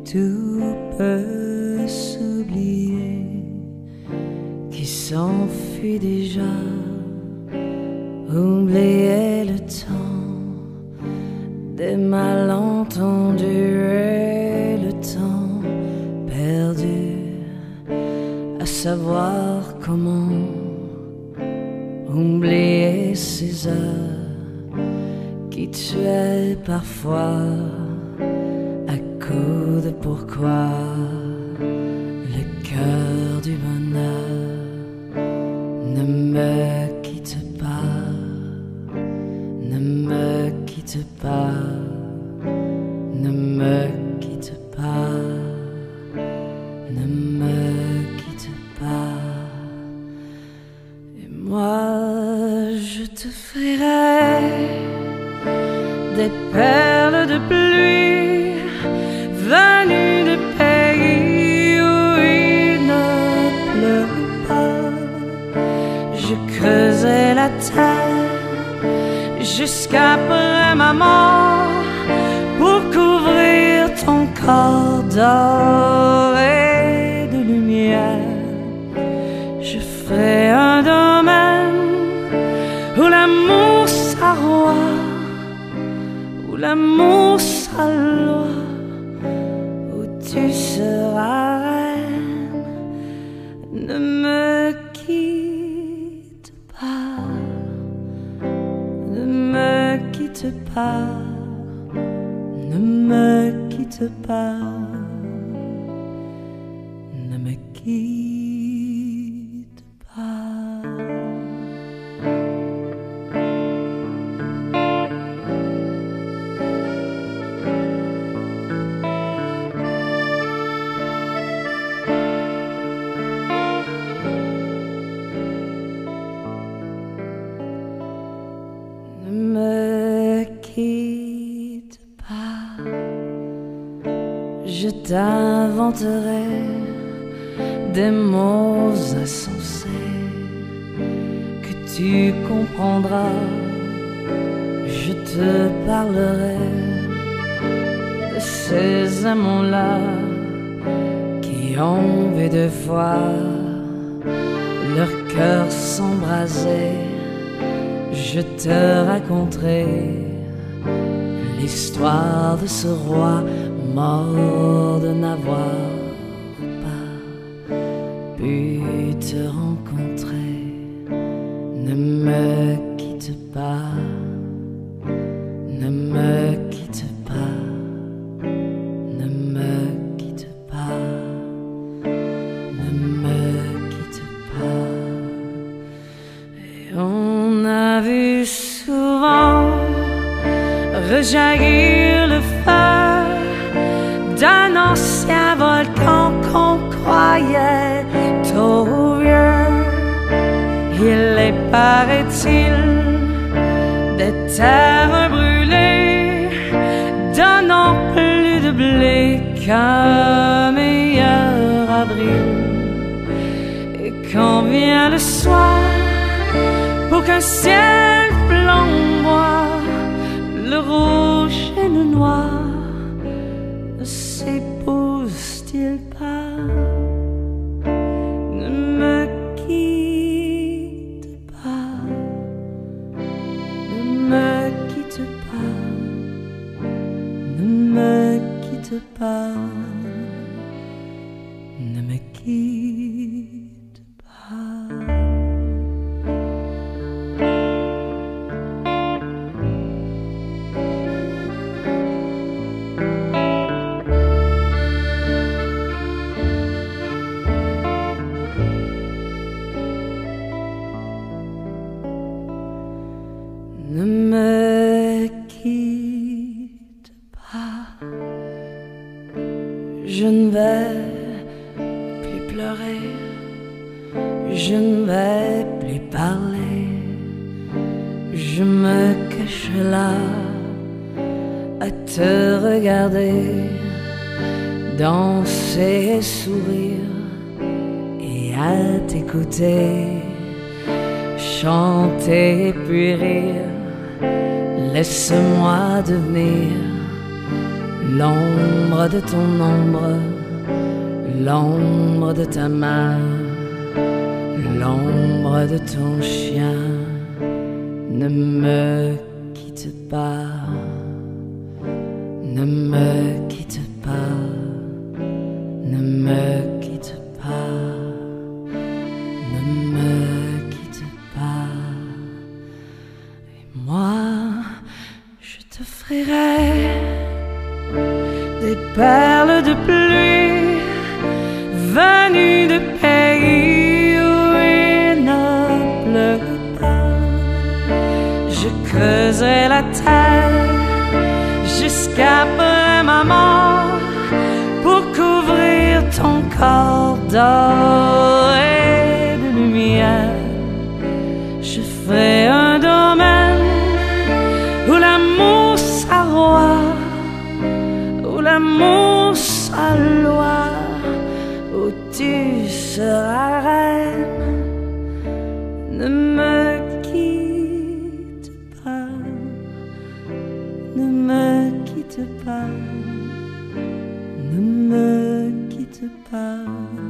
tout peut s'oublier, qui s'enfuit déjà, oublier le temps des malentendus et le temps perdu, à savoir comment oublier ces heures qui tuaient parfois à coups de pourquoi le cœur du bonheur. Ne me quitte pas, ne me quitte pas, ne me quitte pas, ne me quitte pas. Et moi je te ferai des perles de pluie venues de pays où il ne pleut pas. Je creusai la terre jusqu'après ma mort pour couvrir ton corps d'or et de lumière. Je ferai un domaine où l'amour s'arroie, où l'amour s'alloie, où tu seras reine. Ne me quitte pas, ne me quitte pas, ne me quitte pas, ne me quitte pas. Ne me quitte pas, je t'inventerai des mots insensés que tu comprendras. Je te parlerai de ces amants-là qui ont vu deux fois leur cœur s'embraser. Je te raconterai l'histoire de ce roi mort de n'avoir pas pu te rencontrer. Ne me quitte pas, ne me quitte pas, ne me quitte pas, ne me quitte pas. Et on a vu souvent rejaillir le feu d'un ancien volcan qu'on croyait trop vieux. Il est, paraît-il, des terres brûlées, donnant plus de blé qu'un meilleur avril. Et quand vient le soir, pour qu'un ciel flamboie, le rouge et le noir ne s'épousent-ils pas? Ne me quitte pas, ne me quitte pas, ne me quitte pas, ne me quitte pas. Ne me quitte pas, je ne vais plus pleurer, je ne vais plus parler, je me cache là à te regarder, danser et sourire et à t'écouter, chanter et puis rire. Laisse-moi devenir l'ombre de ton ombre, l'ombre de ta main, l'ombre de ton chien. Ne me quitte pas, ne me quitte pas, ne me quitte pas, ne me quitte pas. Et moi, je t'offrirai des perles de pluie venues de pays où il ne pleut pas. Je creuserai la terre jusqu'après ma mort pour couvrir ton corps d'or et de lumière. Je ferai un domaine où l'amour s'arroie, où l'amour s'alloie, où tu seras reine. Ne me quitte pas, ne me quitte pas, ne me quitte pas.